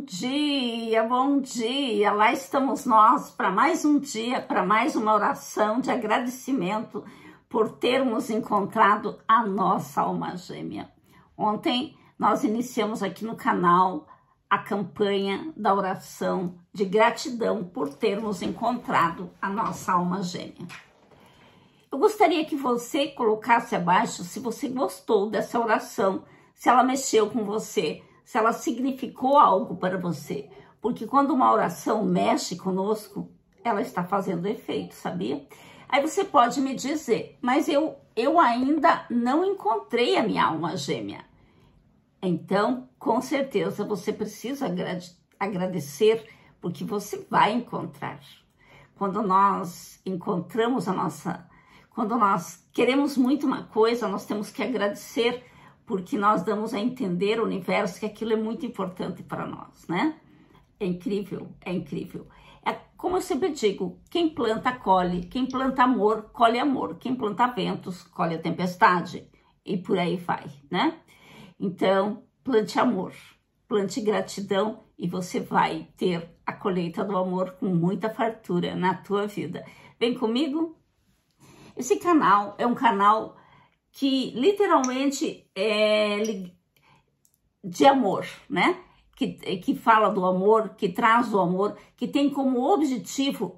bom dia! Lá estamos nós para mais um dia, para mais uma oração de agradecimento por termos encontrado a nossa alma gêmea. Ontem nós iniciamos aqui no canal a campanha da oração de gratidão por termos encontrado a nossa alma gêmea. Eu gostaria que você colocasse abaixo se você gostou dessa oração, se ela mexeu com você, se ela significou algo para você. Porque quando uma oração mexe conosco, ela está fazendo efeito, sabia? Aí você pode me dizer, mas eu ainda não encontrei a minha alma gêmea. Então, com certeza, você precisa agradecer, porque você vai encontrar. Quando nós encontramos quando nós queremos muito uma coisa, nós temos que agradecer, porque nós damos a entender ao universo que aquilo é muito importante para nós, né? É incrível, é incrível. É como eu sempre digo, quem planta, colhe. Quem planta amor, colhe amor. Quem planta ventos, colhe a tempestade. E por aí vai, né? Então, plante amor, plante gratidão e você vai ter a colheita do amor com muita fartura na tua vida. Vem comigo? Esse canal é um canal que literalmente é de amor, né? Que fala do amor, que traz o amor, que tem como objetivo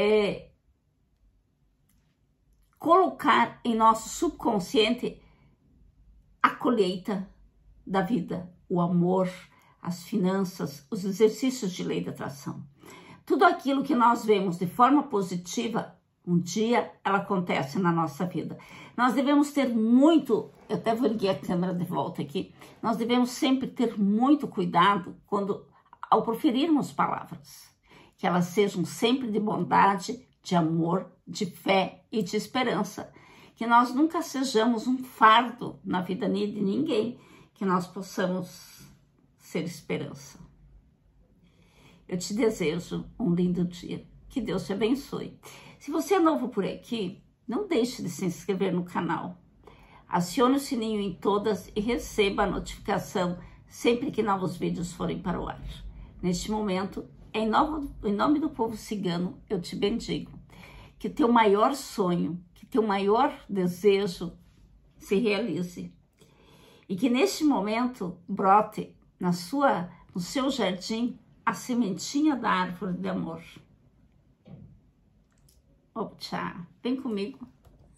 colocar em nosso subconsciente a colheita da vida, o amor, as finanças, os exercícios de lei da atração. Tudo aquilo que nós vemos de forma positiva, um dia ela acontece na nossa vida. Nós devemos ter muito, eu até vou ligar a câmera de volta aqui, nós devemos sempre ter muito cuidado ao proferirmos palavras, que elas sejam sempre de bondade, de amor, de fé e de esperança, que nós nunca sejamos um fardo na vida de ninguém, que nós possamos ser esperança. Eu te desejo um lindo dia, que Deus te abençoe. Se você é novo por aqui, não deixe de se inscrever no canal. Acione o sininho em todas e receba a notificação sempre que novos vídeos forem para o ar. Neste momento, em nome do povo cigano, eu te bendigo. Que teu maior sonho, que teu maior desejo se realize. E que neste momento brote no seu jardim a sementinha da árvore de amor. Opa, vem comigo.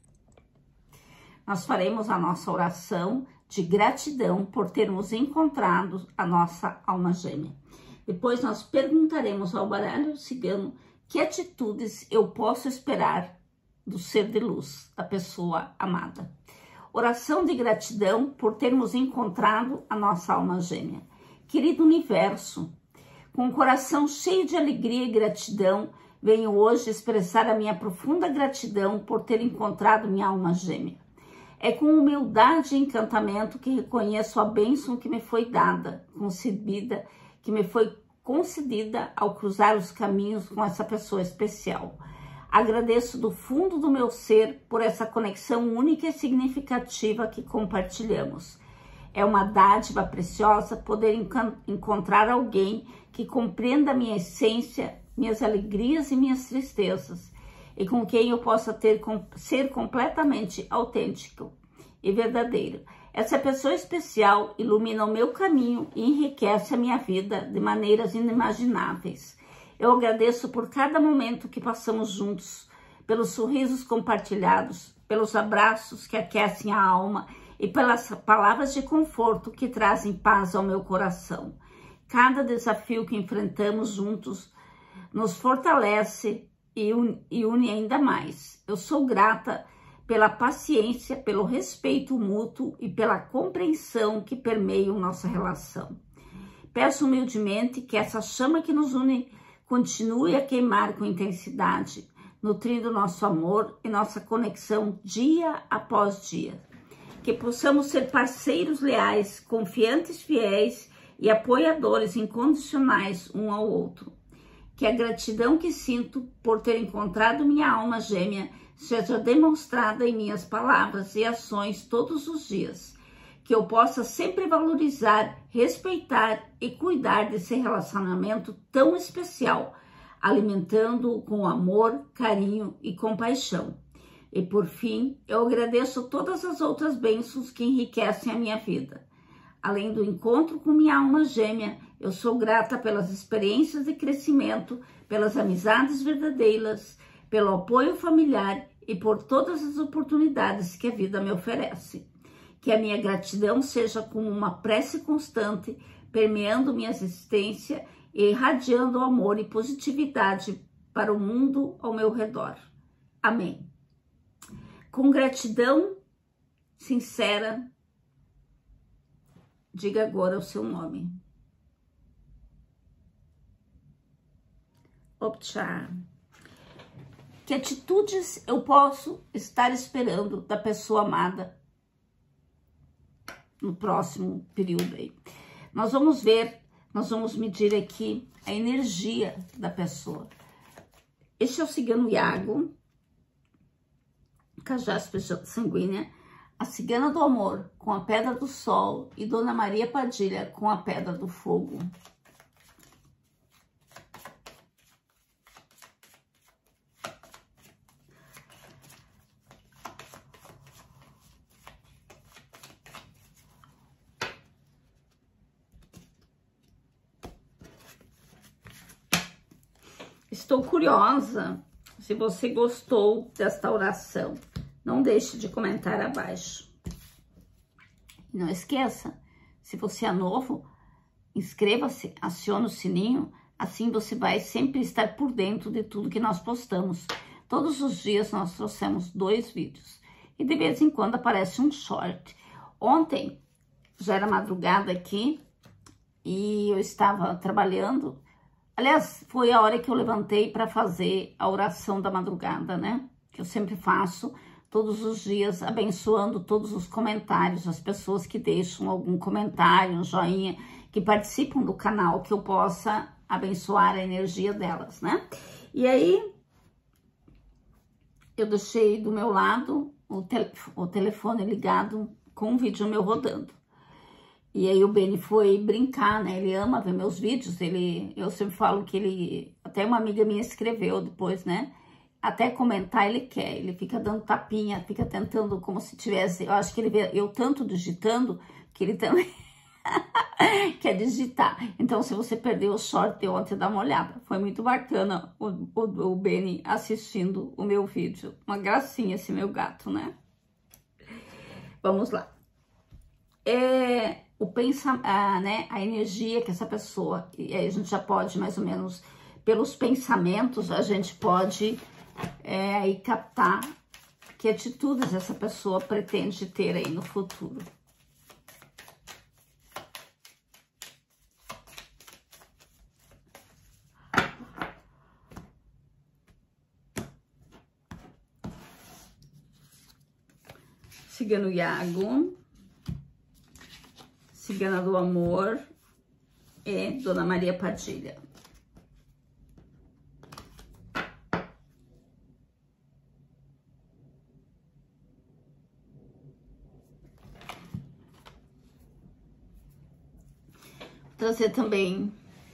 Nós faremos a nossa oração de gratidão por termos encontrado a nossa alma gêmea. Depois nós perguntaremos ao baralho cigano que atitudes eu posso esperar do ser de luz, da pessoa amada. Oração de gratidão por termos encontrado a nossa alma gêmea. Querido universo, com o coração cheio de alegria e gratidão, venho hoje expressar a minha profunda gratidão por ter encontrado minha alma gêmea. É com humildade e encantamento que reconheço a bênção que me foi dada, concebida, que me foi concedida ao cruzar os caminhos com essa pessoa especial. Agradeço do fundo do meu ser por essa conexão única e significativa que compartilhamos. É uma dádiva preciosa poder encontrar alguém que compreenda a minha essência, minhas alegrias e minhas tristezas, e com quem eu possa ser completamente autêntico e verdadeiro. Essa pessoa especial ilumina o meu caminho e enriquece a minha vida de maneiras inimagináveis. Eu agradeço por cada momento que passamos juntos, pelos sorrisos compartilhados, pelos abraços que aquecem a alma e pelas palavras de conforto que trazem paz ao meu coração. Cada desafio que enfrentamos juntos nos fortalece e une ainda mais. Eu sou grata pela paciência, pelo respeito mútuo e pela compreensão que permeiam nossa relação. Peço humildemente que essa chama que nos une continue a queimar com intensidade, nutrindo nosso amor e nossa conexão dia após dia. Que possamos ser parceiros leais, confiantes, fiéis e apoiadores incondicionais um ao outro. Que a gratidão que sinto por ter encontrado minha alma gêmea seja demonstrada em minhas palavras e ações todos os dias. que eu possa sempre valorizar, respeitar e cuidar desse relacionamento tão especial, alimentando-o com amor, carinho e compaixão. E por fim, eu agradeço todas as outras bênçãos que enriquecem a minha vida. Além do encontro com minha alma gêmea, eu sou grata pelas experiências de crescimento, pelas amizades verdadeiras, pelo apoio familiar e por todas as oportunidades que a vida me oferece. Que a minha gratidão seja como uma prece constante, permeando minha existência e irradiando amor e positividade para o mundo ao meu redor. Amém. Com gratidão sincera, diga agora o seu nome. Opchar. Que atitudes eu posso estar esperando da pessoa amada no próximo período aí? Nós vamos ver, nós vamos medir aqui a energia da pessoa. Este é o cigano Iago, Cajaspe sanguínea, a cigana do amor com a pedra do sol e Dona Maria Padilha com a pedra do fogo. Estou curiosa se você gostou desta oração. Não deixe de comentar abaixo. Não esqueça, se você é novo, inscreva-se, acione o sininho, assim você vai sempre estar por dentro de tudo que nós postamos. Todos os dias nós trouxemos 2 vídeos e de vez em quando aparece um short. Ontem já era madrugada aqui e eu estava trabalhando. Aliás, foi a hora que eu levantei para fazer a oração da madrugada, né? Que eu sempre faço todos os dias, abençoando todos os comentários, as pessoas que deixam algum comentário, um joinha, que participam do canal, que eu possa abençoar a energia delas, né? E aí, eu deixei do meu lado o telefone ligado com um vídeo meu rodando. E aí o Beni foi brincar, né? Ele ama ver meus vídeos, eu sempre falo que ele... Até uma amiga minha escreveu depois, né? Até comentar ele quer, ele fica dando tapinha, fica tentando como se tivesse... Eu acho que ele vê eu tanto digitando que ele também quer digitar. Então, se você perdeu o short de ontem, dá uma olhada. Foi muito bacana o Beni assistindo o meu vídeo. Uma gracinha esse meu gato, né? Vamos lá. Né, a energia que essa pessoa, e aí a gente já pode mais ou menos, pelos pensamentos, a gente pode aí captar que atitudes essa pessoa pretende ter aí no futuro. Cigano Iago, Cigana do Amor e Dona Maria Padilha. Vou trazer também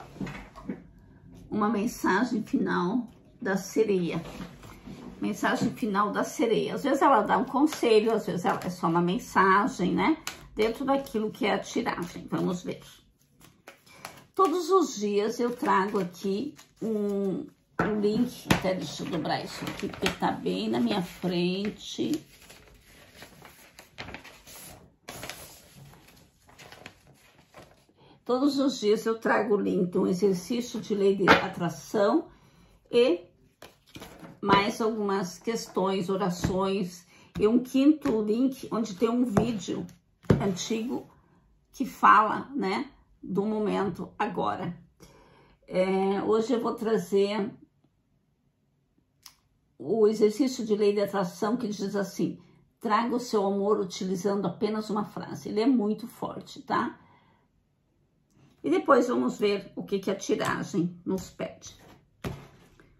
uma mensagem final da sereia. Mensagem final da sereia. Às vezes ela dá um conselho, às vezes ela é só uma mensagem, né? Dentro daquilo que é a tiragem. Vamos ver. Todos os dias eu trago aqui um link. Até deixa eu dobrar isso aqui, porque tá bem na minha frente. Todos os dias eu trago o link de um exercício de lei de atração e mais algumas questões, orações e um 5º link onde tem um vídeo antigo que fala, né, do momento agora. Hoje eu vou trazer o exercício de lei de atração que diz assim: traga o seu amor utilizando apenas uma frase. Ele é muito forte, tá? E depois vamos ver o que a tiragem nos pede.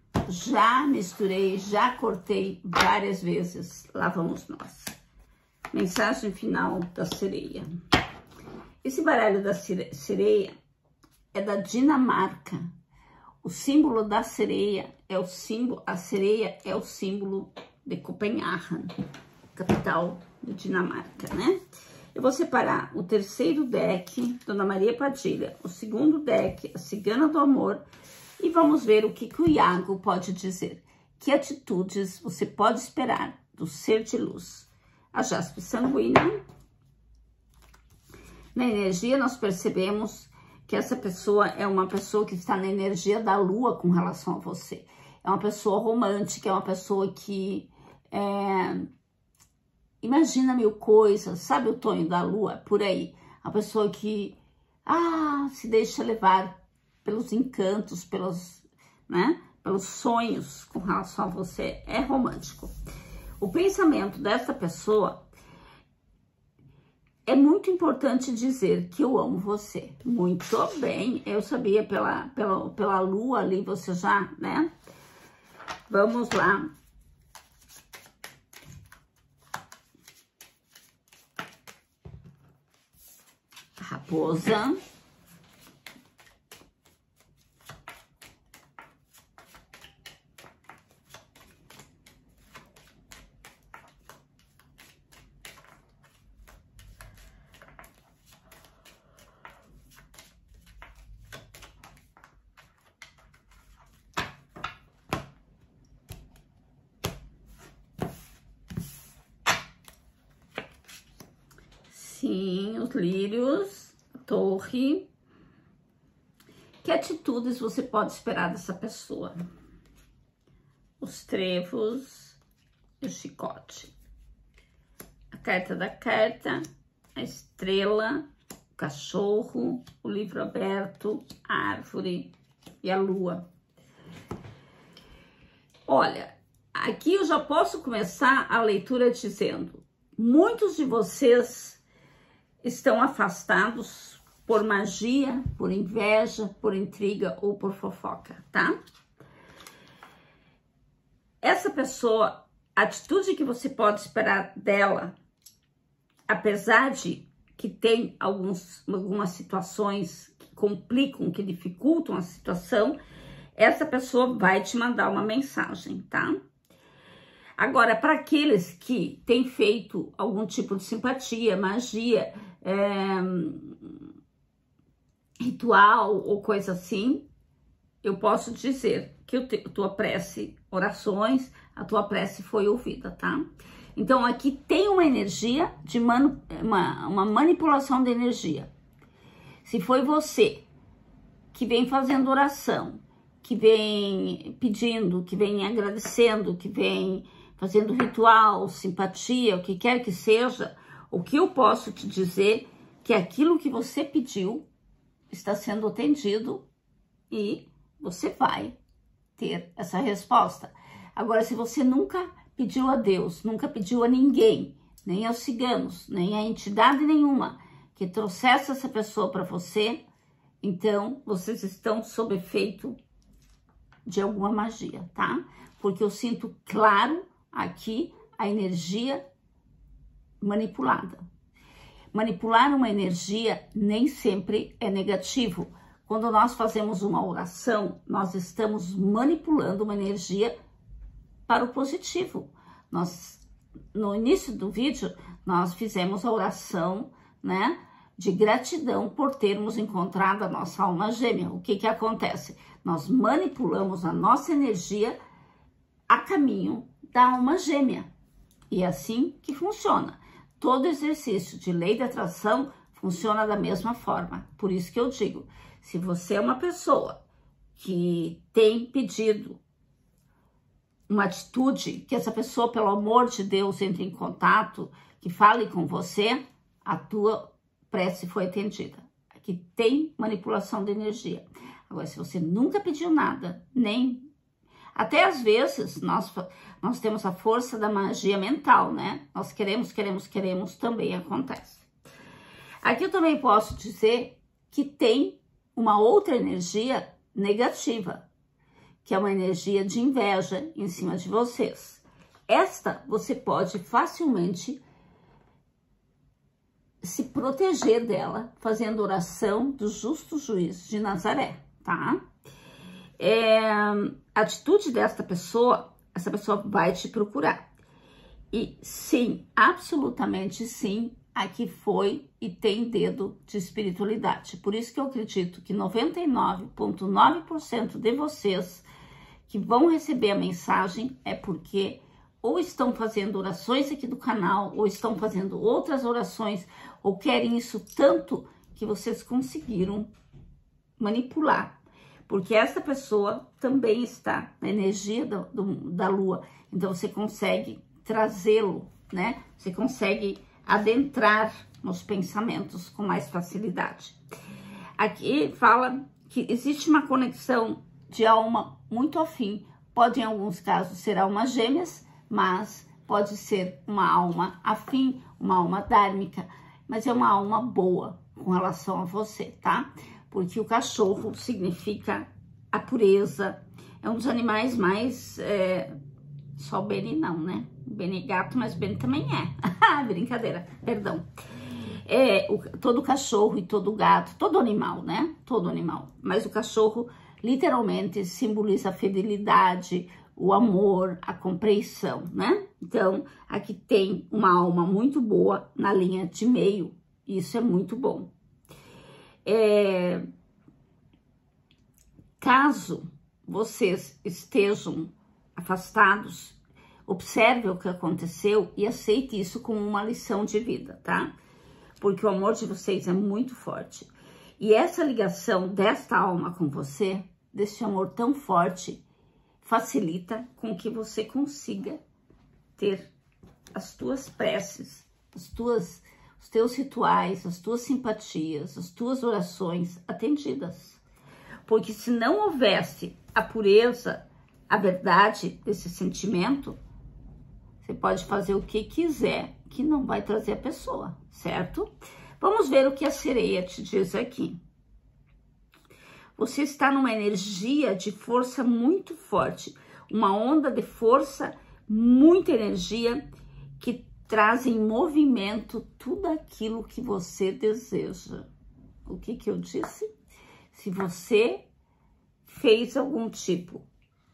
Já misturei, já cortei várias vezes. Lá vamos nós. Mensagem final da sereia. Esse baralho da sereia é da Dinamarca. O símbolo da sereia é o símbolo, a sereia é o símbolo de Copenhagen, capital de Dinamarca, né? Eu vou separar o terceiro deck, Dona Maria Padilha, o segundo deck, a Cigana do Amor, e vamos ver o que o Iago pode dizer. Que atitudes você pode esperar do ser de luz? A Jaspe Sanguínea. Na energia, nós percebemos que essa pessoa é uma pessoa que está na energia da lua com relação a você. É uma pessoa romântica, é uma pessoa que imagina mil coisas, sabe o Tonho da Lua? Por aí. Uma pessoa que se deixa levar pelos encantos, pelos sonhos com relação a você. É romântico. O pensamento dessa pessoa é muito importante dizer que eu amo você. Muito bem, eu sabia pela lua ali, você já, né? Vamos lá. Raposa. Sim, os lírios, a torre. Que atitudes você pode esperar dessa pessoa? Os trevos e o chicote. A carta da carta, a estrela, o cachorro, o livro aberto, a árvore e a lua. Olha, aqui eu já posso começar a leitura dizendo: muitos de vocês estão afastados por magia, por inveja, por intriga ou por fofoca, tá? Essa pessoa, a atitude que você pode esperar dela, apesar de que tem algumas situações que complicam, que dificultam a situação, essa pessoa vai te mandar uma mensagem, tá? Agora, para aqueles que têm feito algum tipo de simpatia, magia, ritual ou coisa assim, eu posso dizer que a tua prece, orações, a tua prece foi ouvida, tá? Então, aqui tem uma energia de uma manipulação de energia. Se foi você que vem fazendo oração, que vem pedindo, que vem agradecendo, que vem fazendo ritual, simpatia, o que quer que seja, o que eu posso te dizer que aquilo que você pediu está sendo atendido e você vai ter essa resposta. Agora, se você nunca pediu a Deus, nunca pediu a ninguém, nem aos ciganos, nem a entidade nenhuma que trouxesse essa pessoa para você, então vocês estão sob efeito de alguma magia, tá? Porque eu sinto claro aqui a energia manipulada. Manipular uma energia nem sempre é negativo. Quando nós fazemos uma oração, nós estamos manipulando uma energia para o positivo. No início do vídeo, nós fizemos a oração, né, de gratidão por termos encontrado a nossa alma gêmea. O que acontece? Nós manipulamos a nossa energia a caminho da alma gêmea. E é assim que funciona. Todo exercício de lei da atração funciona da mesma forma. Por isso que eu digo, se você é uma pessoa que tem pedido uma atitude, que essa pessoa, pelo amor de Deus, entre em contato, que fale com você, a tua prece foi atendida. Aqui tem manipulação de energia. Agora, se você nunca pediu nada, nem... Até às vezes, nós temos a força da magia mental, né? Nós queremos, também acontece. Aqui eu também posso dizer que tem uma outra energia negativa, que é uma energia de inveja em cima de vocês. Esta você pode facilmente se proteger dela, fazendo oração do justo juiz de Nazaré, tá? A atitude desta pessoa, essa pessoa vai te procurar. E sim, absolutamente sim, aqui foi e tem dedo de espiritualidade. Por isso que eu acredito que 99,9% de vocês que vão receber a mensagem é porque ou estão fazendo orações aqui do canal, ou estão fazendo outras orações, ou querem isso tanto que vocês conseguiram manipular. Porque essa pessoa também está na energia da lua, então você consegue trazê-lo, né? Você consegue adentrar nos pensamentos com mais facilidade. Aqui fala que existe uma conexão de alma muito afim, pode em alguns casos ser almas gêmeas, mas pode ser uma alma afim, uma alma dármica, mas é uma alma boa com relação a você, tá? Porque o cachorro significa a pureza, é um dos animais mais... só o Beni não, né? O Beni é gato, mas o Beni também é. Brincadeira, perdão. Todo cachorro e todo gato, todo animal, né? Todo animal. Mas o cachorro literalmente simboliza a fidelidade, o amor, a compreensão, né? Então, aqui tem uma alma muito boa na linha de meio. Isso é muito bom. Caso vocês estejam afastados, observe o que aconteceu e aceite isso como uma lição de vida, tá? Porque o amor de vocês é muito forte. E essa ligação desta alma com você, desse amor tão forte, facilita com que você consiga ter as tuas preces, os teus rituais, as tuas simpatias, as tuas orações atendidas. Porque se não houvesse a pureza, a verdade desse sentimento, você pode fazer o que quiser, que não vai trazer a pessoa, certo? Vamos ver o que a sereia te diz aqui. Você está numa energia de força muito forte, uma onda de força, muita energia que traz em movimento tudo aquilo que você deseja. O que eu disse? Se você fez algum tipo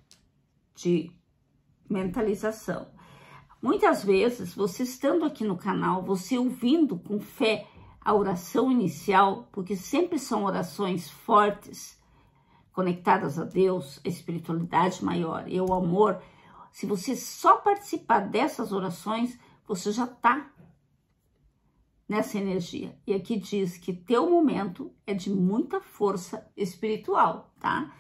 de mentalização, muitas vezes você estando aqui no canal, você ouvindo com fé a oração inicial, porque sempre são orações fortes, conectadas a Deus, a espiritualidade maior e o amor. Se você só participar dessas orações, você já está nessa energia. E aqui diz que teu momento é de muita força espiritual, tá?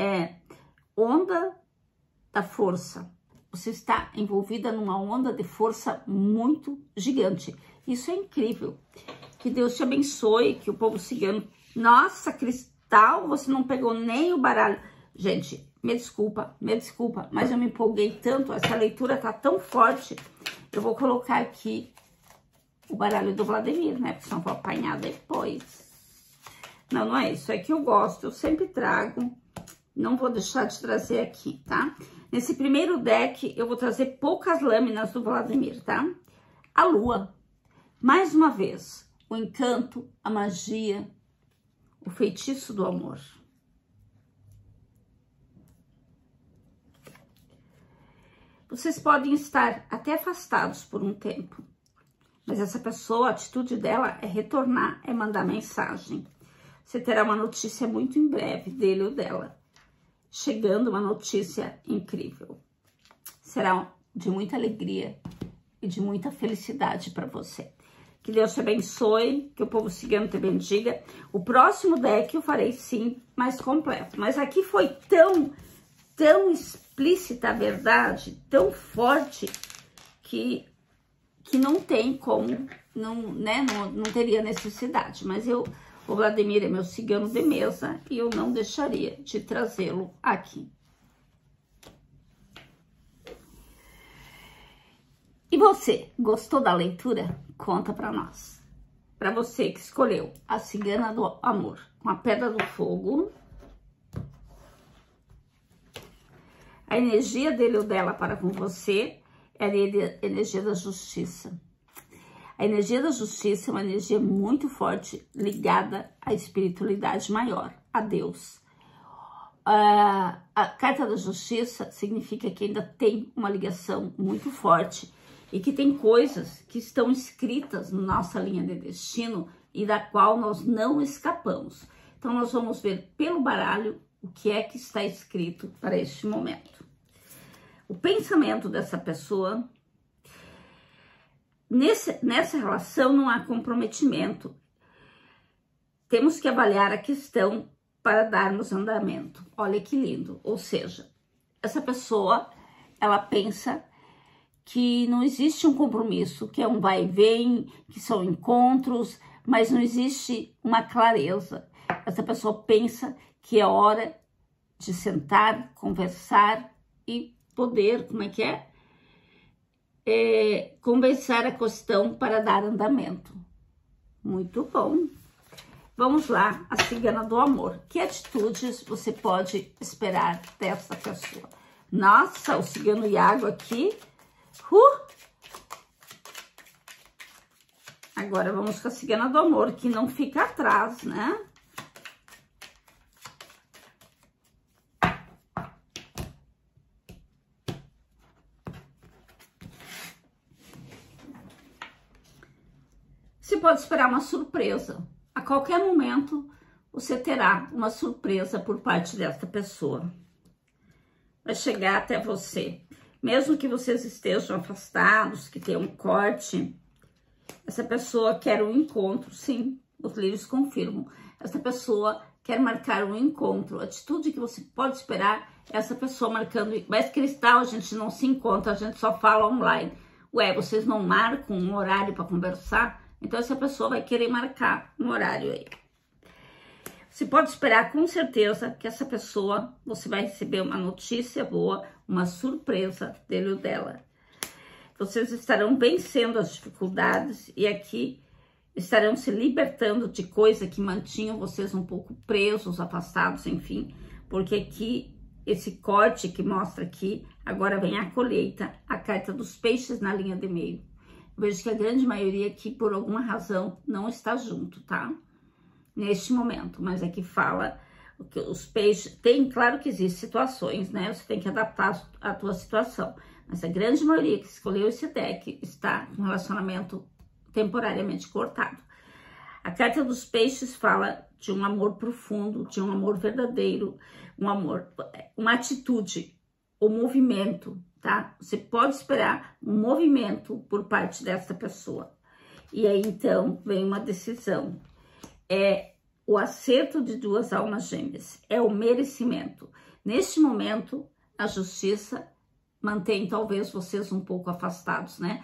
Onda da força. Você está envolvida numa onda de força muito gigante. Isso é incrível. Que Deus te abençoe, que o povo cigano... Nossa, Cristal, você não pegou nem o baralho. Gente, me desculpa, mas eu me empolguei tanto, essa leitura tá tão forte. Eu vou colocar aqui o baralho do Vladimir, né? Porque senão eu vou apanhar depois. Não, não é isso, é que eu gosto, eu sempre trago. Não vou deixar de trazer aqui, tá? Nesse primeiro deck, eu vou trazer poucas lâminas do Vladimir, tá? A lua. Mais uma vez, o encanto, a magia, o feitiço do amor. Vocês podem estar até afastados por um tempo, mas essa pessoa, a atitude dela é retornar, é mandar mensagem. Você terá uma notícia muito em breve dele ou dela. Chegando uma notícia incrível. Será de muita alegria e de muita felicidade para você. Que Deus te abençoe, que o povo cigano te bendiga. O próximo deck eu farei sim mais completo. Mas aqui foi tão explícita a verdade, tão forte, que não tem como, não teria necessidade. Mas o Vladimir é meu cigano de mesa e eu não deixaria de trazê-lo aqui. E você, gostou da leitura? Conta pra nós. Pra você que escolheu a cigana do amor com a pedra do fogo, a energia dele ou dela para com você é a energia da justiça. A energia da justiça é uma energia muito forte, ligada à espiritualidade maior, a Deus. A carta da justiça significa que ainda tem uma ligação muito forte e que tem coisas que estão escritas na nossa linha de destino e da qual nós não escapamos. Então, nós vamos ver pelo baralho o que é que está escrito para este momento. O pensamento dessa pessoa, nessa relação não há comprometimento. Temos que avaliar a questão para darmos andamento. Olha que lindo. Ou seja, essa pessoa, ela pensa que não existe um compromisso, que é um vai e vem, que são encontros, mas não existe uma clareza. Essa pessoa pensa que é hora de sentar, conversar e poder, conversar a questão para dar andamento. Muito bom. Vamos lá, a cigana do amor. Que atitudes você pode esperar dessa pessoa? Nossa, o cigano Iago aqui. Agora vamos com a cigana do amor, que não fica atrás, né? Você pode esperar uma surpresa. A qualquer momento, você terá uma surpresa por parte dessa pessoa. Vai chegar até você. Mesmo que vocês estejam afastados, que tenham um corte, essa pessoa quer um encontro. Sim, os livros confirmam. Essa pessoa quer marcar um encontro. A atitude que você pode esperar é essa pessoa marcando. Mas cristal, a gente não se encontra, a gente só fala online. Ué, vocês não marcam um horário para conversar? Então, essa pessoa vai querer marcar um horário aí. Você pode esperar com certeza que essa pessoa, você vai receber uma notícia boa, uma surpresa dele ou dela. Vocês estarão vencendo as dificuldades e aqui estarão se libertando de coisa que mantinham vocês um pouco presos, afastados, enfim. Porque aqui, esse corte que mostra aqui, agora vem a colheita, a carta dos peixes na linha de meio. Vejo que a grande maioria aqui, por alguma razão, não está junto, tá? Neste momento, mas aqui fala que os peixes... Claro que existem situações, né? Você tem que adaptar a tua situação. Mas a grande maioria que escolheu esse deck está com relacionamento temporariamente cortado. A carta dos peixes fala de um amor profundo, de um amor verdadeiro, um amor, uma atitude, o movimento, tá? Você pode esperar um movimento por parte dessa pessoa. E aí, então, vem uma decisão. É o acerto de duas almas gêmeas. É o merecimento. Neste momento, a justiça mantém, talvez, vocês um pouco afastados, né?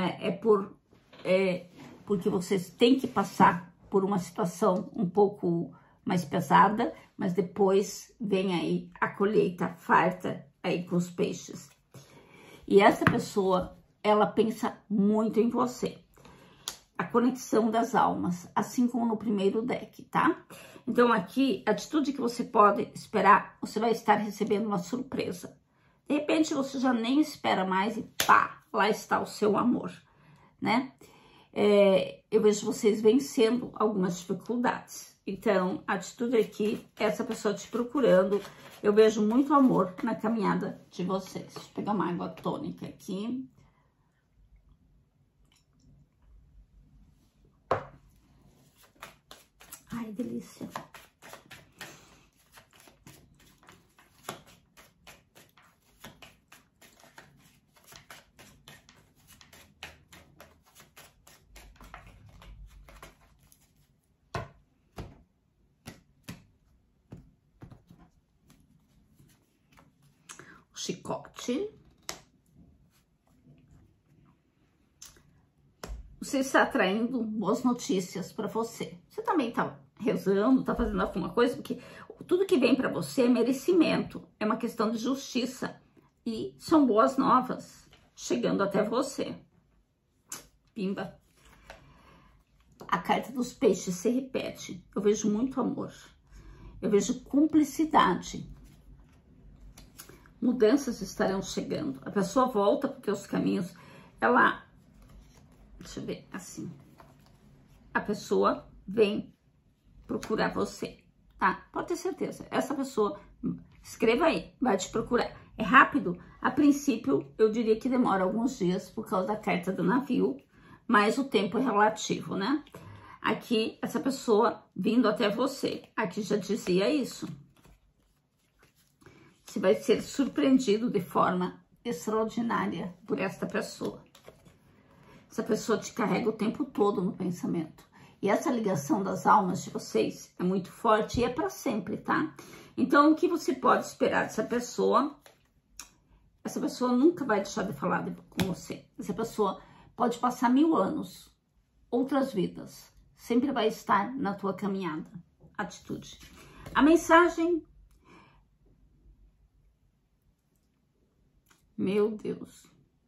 Porque vocês têm que passar por uma situação um pouco mais pesada, mas depois vem aí a colheita farta aí com os peixes. E essa pessoa, ela pensa muito em você. A conexão das almas, assim como no primeiro deck, tá? Então, aqui, a atitude que você pode esperar, você vai estar recebendo uma surpresa. De repente, você já nem espera mais e pá, lá está o seu amor, né? Eu vejo vocês vencendo algumas dificuldades. Então, a atitude aqui, essa pessoa te procurando, eu vejo muito amor na caminhada de vocês. Deixa eu pegar uma água tônica aqui. Ai, delícia. Chicote. Você está atraindo boas notícias para você. Você também está rezando, está fazendo alguma coisa, porque tudo que vem para você é merecimento, é uma questão de justiça e são boas novas chegando até você. Pimba. A carta dos peixes se repete. Eu vejo muito amor. Eu vejo cumplicidade. Mudanças estarão chegando. A pessoa volta porque os caminhos... Ela deixa eu ver, assim. A pessoa vem procurar você, tá? Pode ter certeza. Essa pessoa, escreva aí, vai te procurar. É rápido? A princípio, eu diria que demora alguns dias por causa da carta do navio, mas o tempo é relativo, né? Aqui, essa pessoa vindo até você. Aqui já dizia isso. Você vai ser surpreendido de forma extraordinária por esta pessoa. Essa pessoa te carrega o tempo todo no pensamento. E essa ligação das almas de vocês é muito forte e é para sempre, tá? Então, o que você pode esperar dessa pessoa? Essa pessoa nunca vai deixar de falar com você. Essa pessoa pode passar 1000 anos, outras vidas. Sempre vai estar na tua caminhada. Atitude. A mensagem... Meu Deus.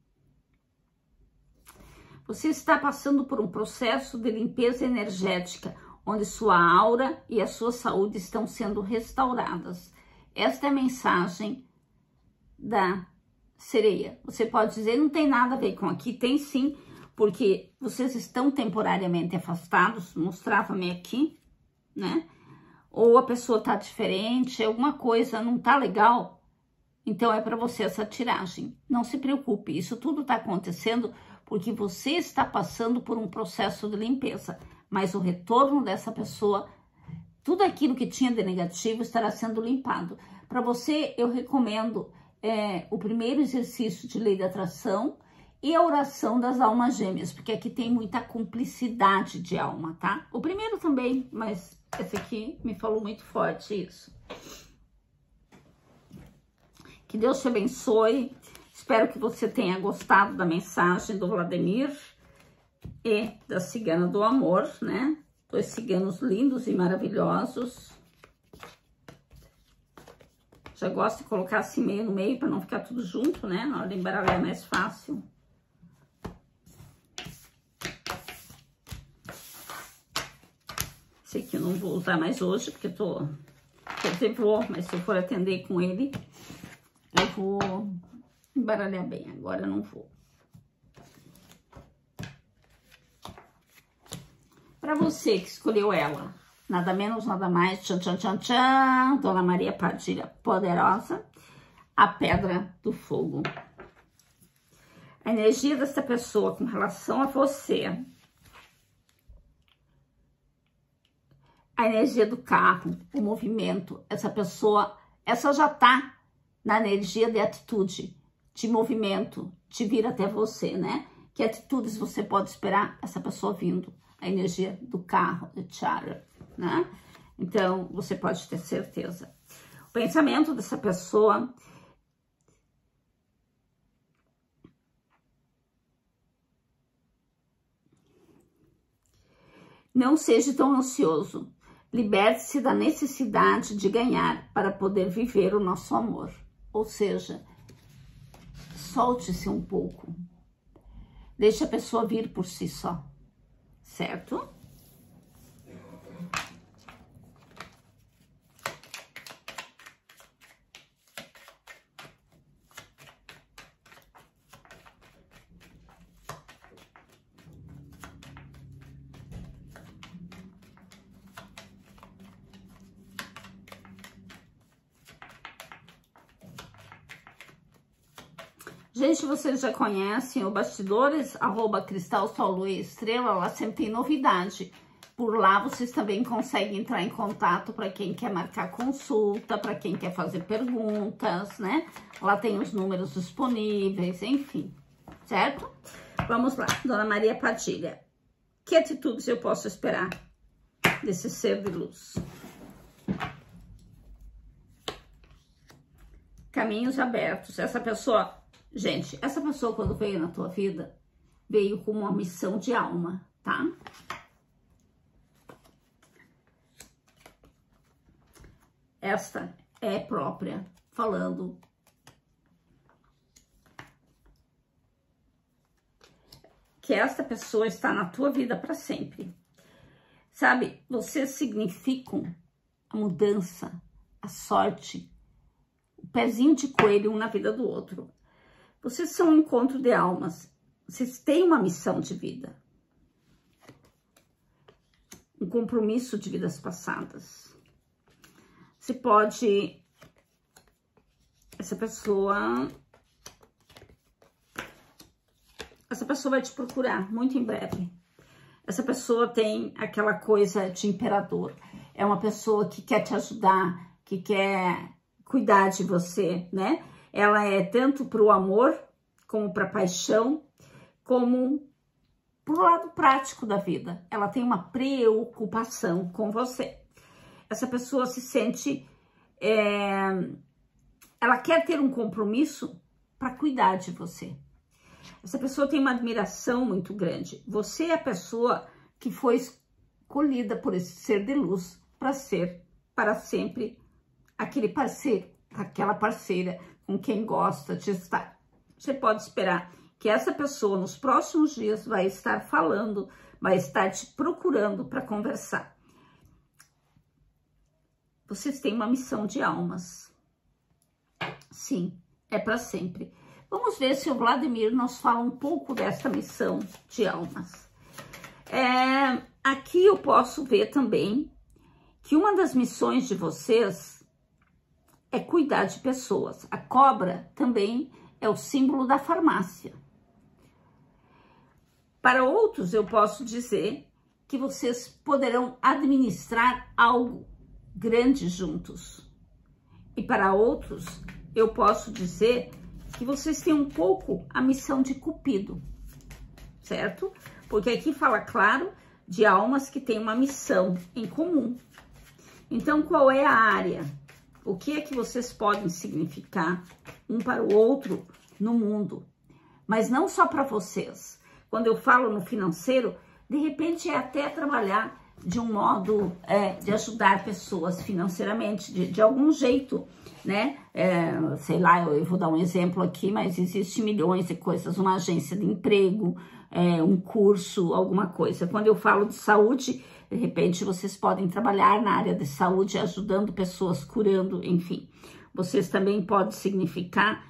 Você está passando por um processo de limpeza energética, onde sua aura e a sua saúde estão sendo restauradas. Esta é a mensagem da sereia. Você pode dizer, não tem nada a ver com aqui. Tem sim, porque vocês estão temporariamente afastados, mostrava-me aqui, né? Ou a pessoa tá diferente, alguma coisa não tá legal. Então, é para você essa tiragem. Não se preocupe, isso tudo tá acontecendo porque você está passando por um processo de limpeza. Mas o retorno dessa pessoa, tudo aquilo que tinha de negativo estará sendo limpado. Para você, eu recomendo o primeiro exercício de lei da atração e a oração das almas gêmeas, porque aqui tem muita cumplicidade de alma, tá? O primeiro também, mas esse aqui me falou muito forte isso. Que Deus te abençoe. Espero que você tenha gostado da mensagem do Vladimir e da Cigana do Amor, né? 2 ciganos lindos e maravilhosos. Já gosto de colocar assim meio no meio para não ficar tudo junto, né? Na hora de embaralhar é mais fácil. Esse aqui eu não vou usar mais hoje, porque quer dizer, vou, mas se eu for atender com ele, eu vou embaralhar bem. Agora eu não vou. Para você que escolheu ela, nada menos, nada mais, tchan, tchan, tchan, tchan, Dona Maria Padilha Poderosa, a Pedra do Fogo. A energia dessa pessoa com relação a você, a energia do carro, o movimento, essa pessoa, essa já tá na energia de atitude, de movimento, de vir até você, né? Que atitudes você pode esperar essa pessoa vindo? A energia do carro, de Chara, né? Então, você pode ter certeza. O pensamento dessa pessoa... Não seja tão ansioso. Liberte-se da necessidade de ganhar para poder viver o nosso amor. Ou seja, solte-se um pouco. Deixe a pessoa vir por si só. Certo? Gente, vocês já conhecem o Bastidores, @Cristal, Sol, Lua e Estrela, lá sempre tem novidade. Por lá vocês também conseguem entrar em contato para quem quer marcar consulta, para quem quer fazer perguntas, né? Lá tem os números disponíveis, enfim, certo? Vamos lá, Dona Maria Padilha. Que atitudes eu posso esperar desse ser de luz? Caminhos abertos. Essa pessoa... Gente, essa pessoa quando veio na tua vida, veio com uma missão de alma, tá? Esta é própria, falando que esta pessoa está na tua vida para sempre. Sabe, vocês significam a mudança, a sorte, o pezinho de coelho um na vida do outro. Vocês são um encontro de almas. Vocês têm uma missão de vida. um compromisso de vidas passadas. Você pode... Essa pessoa vai te procurar muito em breve. Essa pessoa tem aquela coisa de imperador. É uma pessoa que quer te ajudar, que quer cuidar de você, né? Ela é tanto para o amor, como para a paixão, como para o lado prático da vida. Ela tem uma preocupação com você. Essa pessoa se sente... ela quer ter um compromisso para cuidar de você. Essa pessoa tem uma admiração muito grande. Você é a pessoa que foi escolhida por esse ser de luz para ser, para sempre, aquele parceiro, aquela parceira com quem gosta de estar. Você pode esperar que essa pessoa nos próximos dias vai estar falando, vai estar te procurando para conversar. Vocês têm uma missão de almas. Sim, é para sempre. Vamos ver se o Vladimir nos fala um pouco dessa missão de almas. Aqui eu posso ver também que uma das missões de vocês é cuidar de pessoas. A cobra também é o símbolo da farmácia. Para outros, eu posso dizer que vocês poderão administrar algo grande juntos. E para outros, eu posso dizer que vocês têm um pouco a missão de Cupido, certo? Porque aqui fala, claro, de almas que têm uma missão em comum. Então, qual é a área? O que é que vocês podem significar um para o outro no mundo? Mas não só para vocês. Quando eu falo no financeiro, de repente é até trabalhar de um modo de ajudar pessoas financeiramente, de algum jeito, né? Sei lá, eu vou dar um exemplo aqui, mas existe milhões de coisas, uma agência de emprego, um curso, alguma coisa. Quando eu falo de saúde, de repente vocês podem trabalhar na área de saúde, ajudando pessoas, curando, enfim. Vocês também podem significar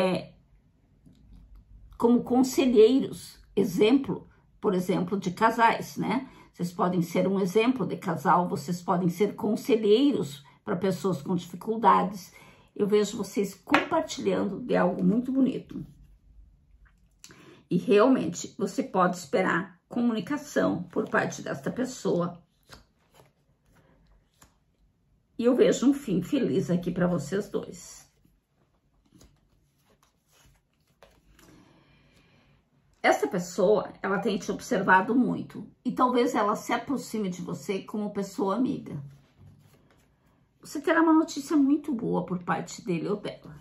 como conselheiros, exemplo, por exemplo, de casais, né? Vocês podem ser um exemplo de casal, vocês podem ser conselheiros para pessoas com dificuldades. Eu vejo vocês compartilhando de algo muito bonito. E realmente, você pode esperar comunicação por parte desta pessoa. E eu vejo um fim feliz aqui para vocês dois. Essa pessoa, ela tem te observado muito. E talvez ela se aproxime de você como pessoa amiga. Você terá uma notícia muito boa por parte dele ou dela.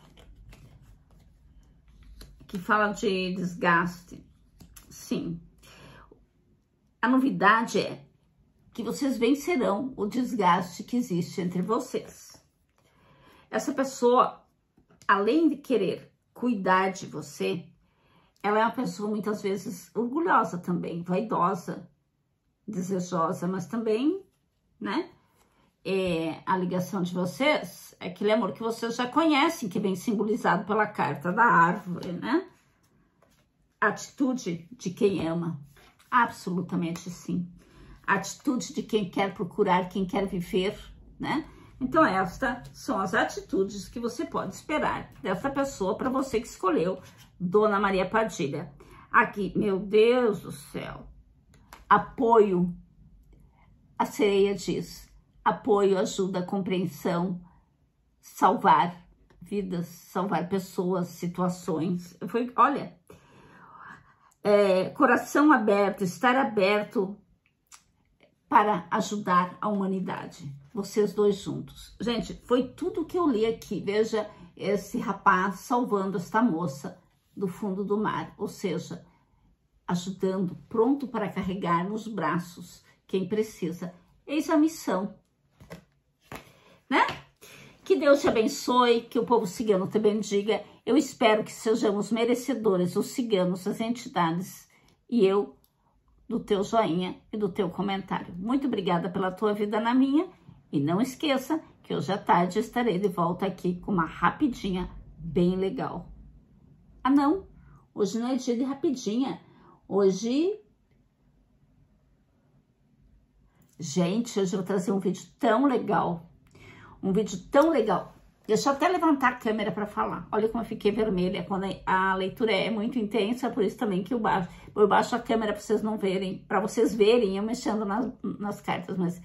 Que fala de desgaste. Sim. A novidade é que vocês vencerão o desgaste que existe entre vocês. Essa pessoa, além de querer cuidar de você, ela é uma pessoa muitas vezes orgulhosa também, vaidosa, desejosa, mas também, né? A ligação de vocês é aquele amor que vocês já conhecem, que vem simbolizado pela carta da árvore, né? A atitude de quem ama, absolutamente sim. A atitude de quem quer procurar, quem quer viver, né? Então, estas são as atitudes que você pode esperar dessa pessoa para você que escolheu Dona Maria Padilha. Aqui, meu Deus do céu, apoio, a sereia diz, apoio, ajuda, compreensão, salvar vidas, salvar pessoas, situações. Olha, coração aberto, estar aberto para ajudar a humanidade. Vocês dois juntos. Gente, foi tudo que eu li aqui. Veja esse rapaz salvando esta moça do fundo do mar. Ou seja, ajudando, pronto para carregar nos braços quem precisa. Eis a missão, né? Que Deus te abençoe, que o povo cigano te bendiga. Eu espero que sejamos merecedores, os ciganos, as entidades e eu, do teu joinha e do teu comentário. Muito obrigada pela tua vida na minha. E não esqueça que hoje à tarde estarei de volta aqui com uma rapidinha bem legal. Ah, não. Hoje não é dia de rapidinha. Hoje Gente, hoje eu vou trazer um vídeo tão legal. Um vídeo tão legal. Deixa eu até levantar a câmera para falar. Olha como eu fiquei vermelha quando a leitura é muito intensa, por isso também que eu baixo a câmera para vocês não verem, para vocês verem eu mexendo nas cartas, mas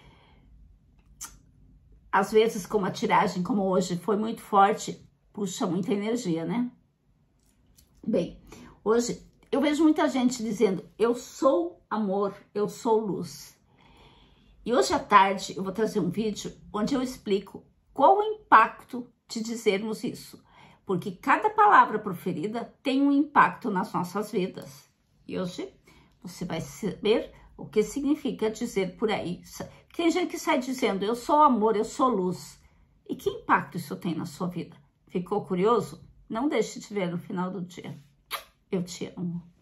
às vezes como a tiragem, como hoje, foi muito forte, puxa muita energia, né? Bem, hoje eu vejo muita gente dizendo, eu sou amor, eu sou luz. E hoje à tarde eu vou trazer um vídeo onde eu explico qual o impacto de dizermos isso. Porque cada palavra proferida tem um impacto nas nossas vidas. E hoje você vai saber o que significa dizer por aí. Tem gente que sai dizendo, eu sou amor, eu sou luz. E que impacto isso tem na sua vida? Ficou curioso? Não deixe de ver no final do dia. Eu te amo.